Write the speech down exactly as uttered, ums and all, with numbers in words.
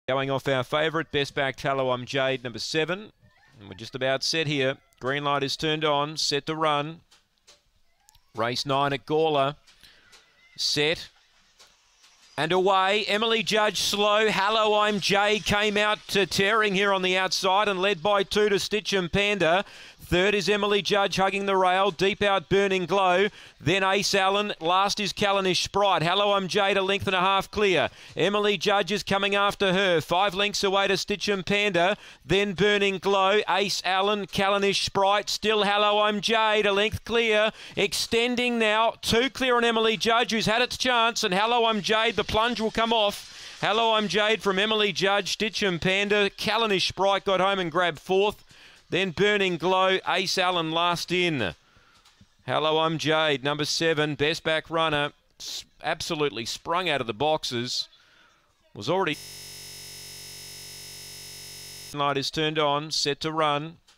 Going off our favourite, best backed Hello I'm Jade, number seven. And we're just about set here. Green light is turned on, set to run. Race nine at Gawler. Set. And away, Emily Judge slow. Hello, I'm Jade came out to tearing here on the outside and led by two to Stitch and Panda. Third is Emily Judge hugging the rail. Deep out Burning Glow. Then Ace Allen. Last is Callanish Sprite. Hello, I'm Jade, a length and a half clear. Emily Judge is coming after her. Five lengths away to Stitch and Panda. Then Burning Glow. Ace Allen. Callanish Sprite. Still Hello, I'm Jade, a length clear. Extending now. Two clear on Emily Judge, who's had its chance. And Hello, I'm Jade. The plunge will come off. Hello, I'm Jade from Emily Judge. Stitch and Panda. Callanish Sprite got home and grabbed fourth. Then Burning Glow, Ace Allen last in. Hello, I'm Jade, number seven, best back runner. Absolutely sprung out of the boxes. Was already... Light is turned on, set to run.